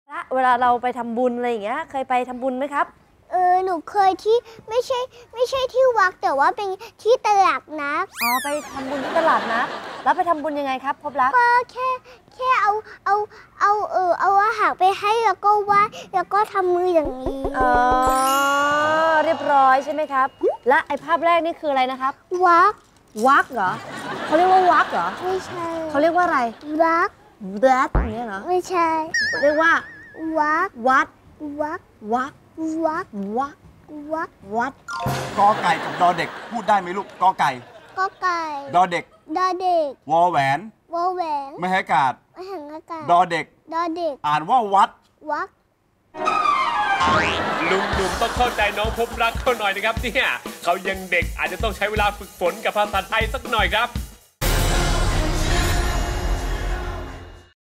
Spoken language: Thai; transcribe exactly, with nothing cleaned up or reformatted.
ละเวลาเราไปทำบุญอะไรอย่างเงี้ยเคยไปทำบุญไหมครับเออหนูเคยที่ไม่ใช่ไม่ใช่ที่วัดแต่ว่าเป็นที่ตลาดนัดอ๋อไปทำบุญที่ตลาดนะแล้วไปทำบุญยังไงครับพบรักก็แค่แค่เอาเอาเอาเออเอาอาหารไปให้แล้วก็ไหว้แล้วก็ทำมืออย่างนี้อ๋อเรียบร้อยใช่ไหมครับและไอภาพแรกนี่คืออะไรนะครับวักวักเหรอเขาเรียกว่าวักเหรอไม่ใช่เขาเรียกว่าอะไรวักวัดอย่างเงี้ยเหรอไม่ใช่เรียกว่าวักวัดวักวักวักวักวักวัดกอไก่กับดอเด็กพูดได้ไหมลูกกอไก่กอไก่ดอเด็กดอเด็กวอแหวนวอแหวนไม่ให้กาดไม่ให้กาดดอเด็กดอเด็กอ่านว่าวัดวักลุงหนุ่มต้องเข้าใจน้องพบรักเขาหน่อยนะครับเนี่ยเขายังเด็กอาจจะต้องใช้เวลาฝึกฝนกับภาษาไทยสักหน่อยครับ